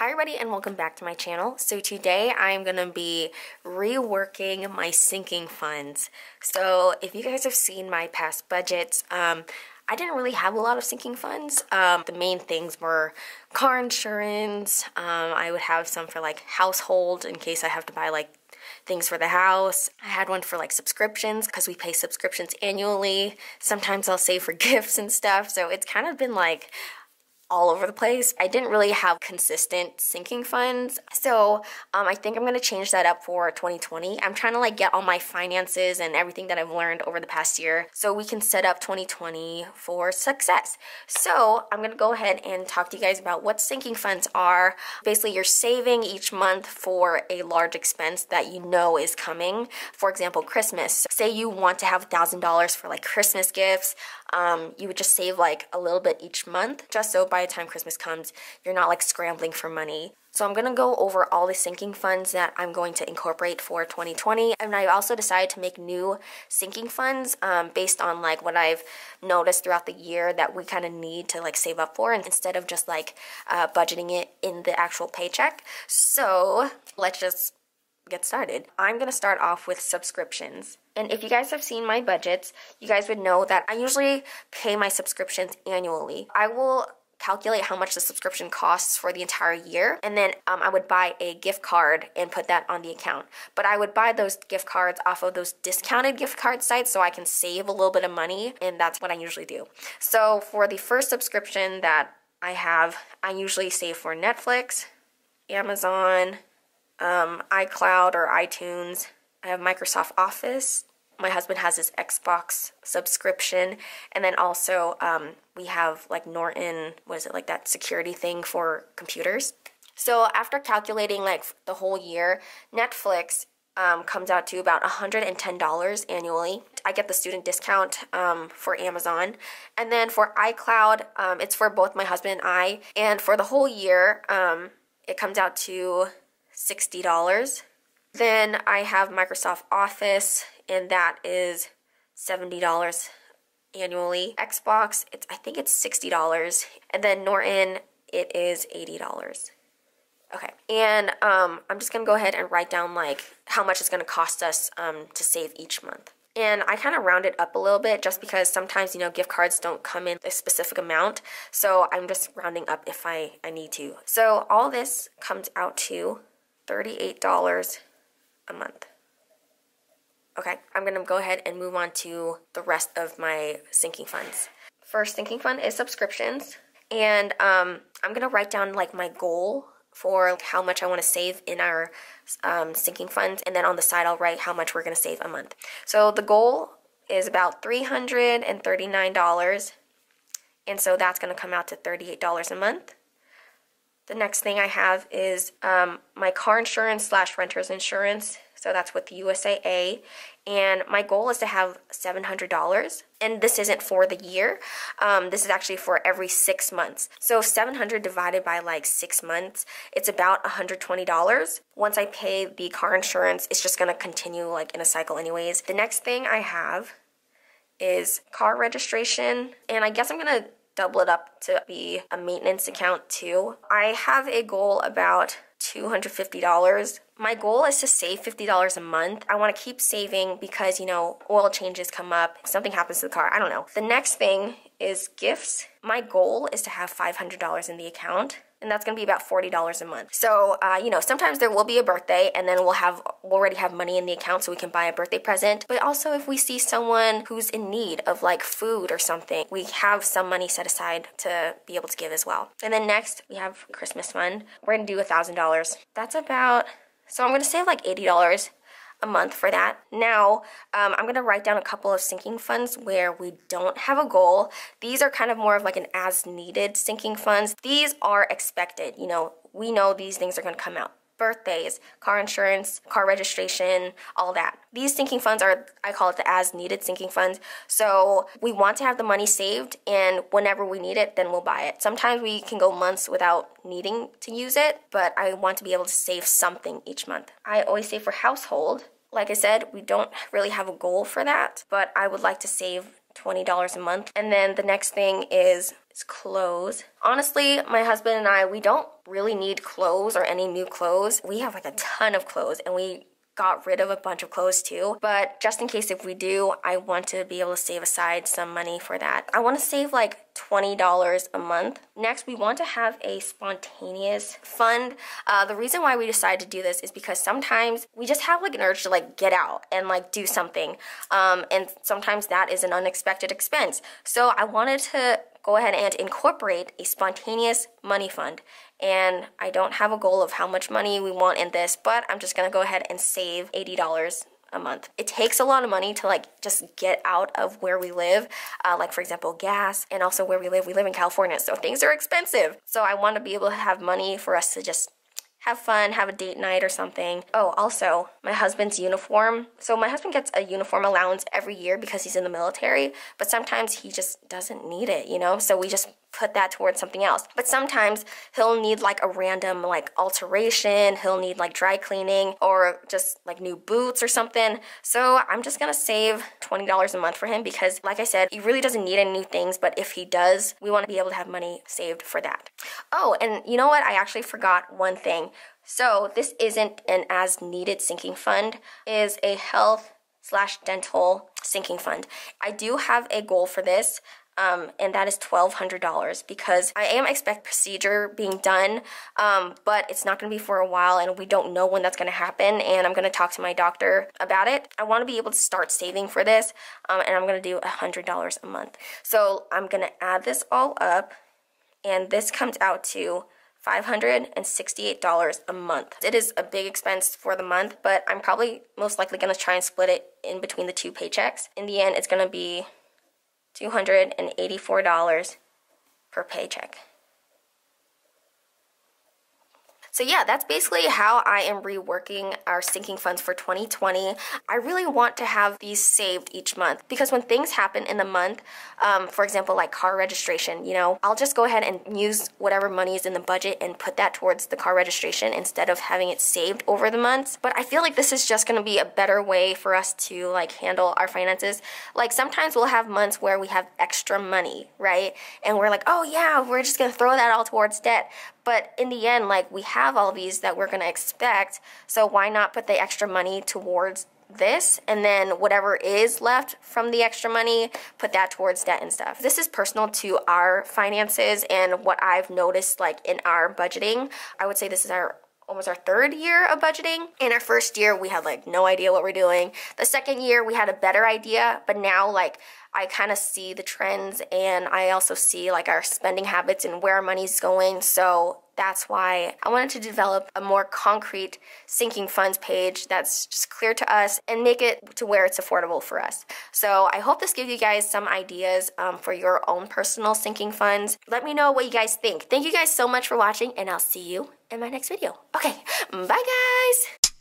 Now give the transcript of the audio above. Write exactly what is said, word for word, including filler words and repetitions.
Hi everybody and welcome back to my channel. So today I'm going to be reworking my sinking funds. So if you guys have seen my past budgets, um, I didn't really have a lot of sinking funds. Um, the main things were car insurance. Um, I would have some for like household in case I have to buy like things for the house. I had one for like subscriptions because we pay subscriptions annually. Sometimes I'll save for gifts and stuff. So it's kind of been like all over the place. I didn't really have consistent sinking funds. So um, I think I'm going to change that up for twenty twenty. I'm trying to like get all my finances and everything that I've learned over the past year so we can set up twenty twenty for success. So I'm going to go ahead and talk to you guys about what sinking funds are. Basically, you're saving each month for a large expense that you know is coming. For example, Christmas. Say you want to have one thousand dollars for like Christmas gifts. Um, you would just save like a little bit each month just so by the time Christmas comes, you're not like scrambling for money. So I'm going to go over all the sinking funds that I'm going to incorporate for twenty twenty. And I also decided to make new sinking funds um, based on like what I've noticed throughout the year that we kind of need to like save up for, and instead of just like uh, budgeting it in the actual paycheck. So let's just get started. I'm going to start off with subscriptions. And if you guys have seen my budgets, you guys would know that I usually pay my subscriptions annually. I will calculate how much the subscription costs for the entire year, and then um, I would buy a gift card and put that on the account. But I would buy those gift cards off of those discounted gift card sites so I can save a little bit of money, and that's what I usually do. So for the first subscription that I have, I usually save for Netflix, Amazon, um, iCloud or iTunes. I have Microsoft Office. My husband has his Xbox subscription. And then also um, we have like Norton, what is it, like that security thing for computers. So after calculating like the whole year, Netflix um, comes out to about one hundred ten dollars annually. I get the student discount um, for Amazon. And then for iCloud, um, it's for both my husband and I. And for the whole year, um, it comes out to sixty dollars. Then I have Microsoft Office, and that is seventy dollars annually. Xbox, it's I think it's sixty dollars. And then Norton, it is eighty dollars. Okay, and um, I'm just going to go ahead and write down like how much it's going to cost us um, to save each month. And I kind of round it up a little bit just because sometimes, you know, gift cards don't come in a specific amount. So I'm just rounding up if I, I need to. So all this comes out to thirty-eight dollars a month. Okay, I'm going to go ahead and move on to the rest of my sinking funds. First sinking fund is subscriptions. And um, I'm going to write down like my goal for how much I want to save in our um, sinking funds. And then on the side, I'll write how much we're going to save a month. So the goal is about three hundred thirty-nine dollars. And so that's going to come out to thirty-eight dollars a month. The next thing I have is um, my car insurance slash renter's insurance. So that's with U S A A. And my goal is to have seven hundred dollars. And this isn't for the year. Um, this is actually for every six months. So seven hundred divided by like six months, it's about one hundred twenty dollars. Once I pay the car insurance, it's just going to continue like in a cycle anyways. The next thing I have is car registration. And I guess I'm going to double it up to be a maintenance account too. I have a goal about two hundred fifty dollars. My goal is to save fifty dollars a month. I want to keep saving because, you know, oil changes come up, something happens to the car, I don't know. The next thing is gifts. My goal is to have five hundred dollars in the account, and that's going to be about forty dollars a month. So, uh, you know, sometimes there will be a birthday, and then we'll have we'll already have money in the account so we can buy a birthday present. But also if we see someone who's in need of like food or something, we have some money set aside to be able to give as well. And then next, we have Christmas fund. We're going to do one thousand dollars. That's about, so I'm going to save like eighty dollars a month for that. Now, um, I'm going to write down a couple of sinking funds where we don't have a goal. These are kind of more of like an as-needed sinking funds. These are expected. You know, we know these things are going to come out. Birthdays, car insurance, car registration, all that. These sinking funds are, I call it the as-needed sinking funds. So we want to have the money saved, and whenever we need it, then we'll buy it. Sometimes we can go months without needing to use it, but I want to be able to save something each month. I always save for household. Like I said, we don't really have a goal for that, but I would like to save twenty dollars a month. And then the next thing is, is clothes. Honestly, my husband and I, we don't really need clothes or any new clothes. We have like a ton of clothes, and we got rid of a bunch of clothes too. But just in case if we do, I want to be able to save aside some money for that. I want to save like twenty dollars a month. Next, we want to have a spontaneous fund. Uh, the reason why we decided to do this is because sometimes we just have like an urge to like get out and like do something. Um, and sometimes that is an unexpected expense. So I wanted to go ahead and incorporate a spontaneous money fund. And I don't have a goal of how much money we want in this, but I'm just gonna go ahead and save eighty dollars a month. It takes a lot of money to like just get out of where we live, uh, like for example gas, and also where we live. We live in California, so things are expensive. So I want to be able to have money for us to just have fun, have a date night or something. Oh, also, my husband's uniform. So my husband gets a uniform allowance every year because he's in the military, but sometimes he just doesn't need it, you know? So we just put that towards something else. But sometimes he'll need like a random like alteration, he'll need like dry cleaning or just like new boots or something. So I'm just gonna save twenty dollars a month for him because like I said, he really doesn't need any new things, but if he does, we wanna be able to have money saved for that. Oh, and you know what? I actually forgot one thing. So this isn't an as needed sinking fund, it is a health slash dental sinking fund. I do have a goal for this. Um, and that is twelve hundred dollars because I am expect procedure being done, um, but it's not going to be for a while and we don't know when that's going to happen, and I'm going to talk to my doctor about it. I want to be able to start saving for this, um, and I'm going to do one hundred dollars a month. So I'm going to add this all up, and this comes out to five hundred sixty-eight dollars a month. It is a big expense for the month, but I'm probably most likely going to try and split it in between the two paychecks. In the end, it's going to be two hundred eighty-four dollars per paycheck. So yeah, that's basically how I am reworking our sinking funds for twenty twenty. I really want to have these saved each month because when things happen in the month, um, for example, like car registration, you know, I'll just go ahead and use whatever money is in the budget and put that towards the car registration instead of having it saved over the months. But I feel like this is just going to be a better way for us to like handle our finances. Like sometimes we'll have months where we have extra money, right? And we're like, oh yeah, we're just going to throw that all towards debt. But in the end, like we have all these that we're gonna expect, so why not put the extra money towards this, and then whatever is left from the extra money, put that towards debt and stuff. This is personal to our finances and what I've noticed like in our budgeting. I would say this is our almost our third year of budgeting. In our first year, we had like no idea what we're doing. The second year, we had a better idea, but now like I kind of see the trends, and I also see like our spending habits and where our money's going. So that's why I wanted to develop a more concrete sinking funds page that's just clear to us and make it to where it's affordable for us. So I hope this gives you guys some ideas um, for your own personal sinking funds. Let me know what you guys think. Thank you guys so much for watching, and I'll see you in my next video. Okay, bye guys!